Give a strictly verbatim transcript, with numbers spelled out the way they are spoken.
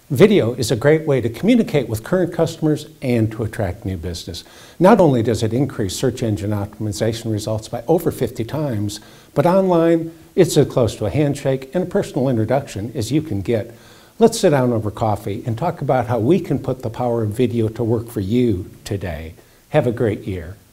Video is a great way to communicate with current customers and to attract new business. Not only does it increase search engine optimization results by over fifty times, but online it's as close to a handshake and a personal introduction as you can get. Let's sit down over coffee and talk about how we can put the power of video to work for you today. Have a great year.